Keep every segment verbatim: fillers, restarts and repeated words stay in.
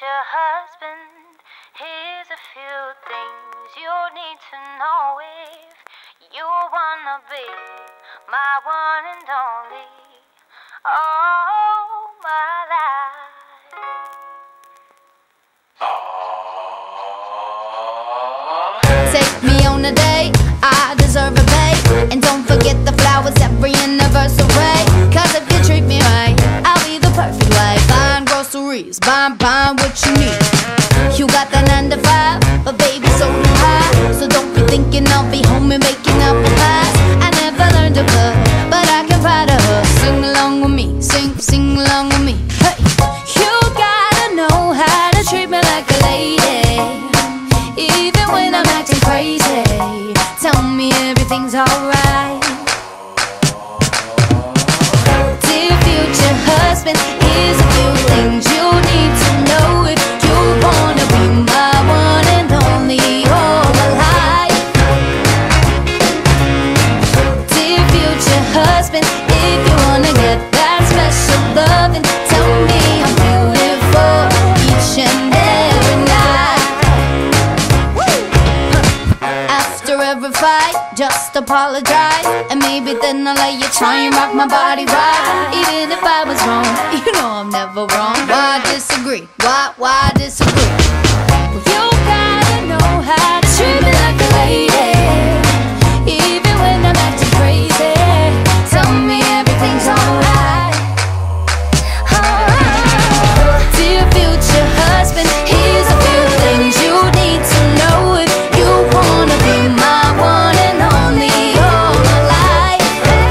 future husband, here's a few things you need to know if you wanna be my one and only, all my life. Take me on a date, I deserve a babe. And don't forget the flowers every anniversary. Cause if you treat me right, I'll be the perfect wife. Buying groceries, buying, buying what you need. You got that nine to five, but baby so do I. So don't be thinking I'll be home and making apple pies. I never learned to cook, but I can ride a hook. Sing along with me, sing, sing along with me. Hey, you gotta know how to treat me like a lady, even when I'm acting crazy. Tell me everything's alright. Dear future husband, here's a few things you need to know if you wanna be my one and only all my life. Dear future husband, if you wanna get that special loving, tell me I'm beautiful each and every night. After every fight, just apologize, and maybe then I'll let you try and rock my body right. Even if I was wrong, you know I'm never wrong. Why disagree? Why, why disagree? Well, you gotta know how to treat me like a lady, even when I'm acting crazy. Tell me everything's alright. Alright. Dear future husband, here's a few things you need to know if you wanna be my one and only all my life.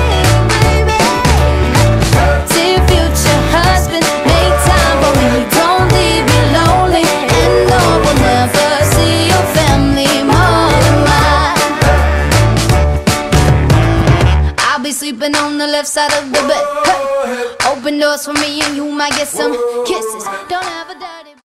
Dear future husband, make time for me, don't leave me lonely, and no will never see your family more than mine. I'll be sleeping on the left side of the bed. Hey. Open doors for me and you might get some kisses. Don't have a dirty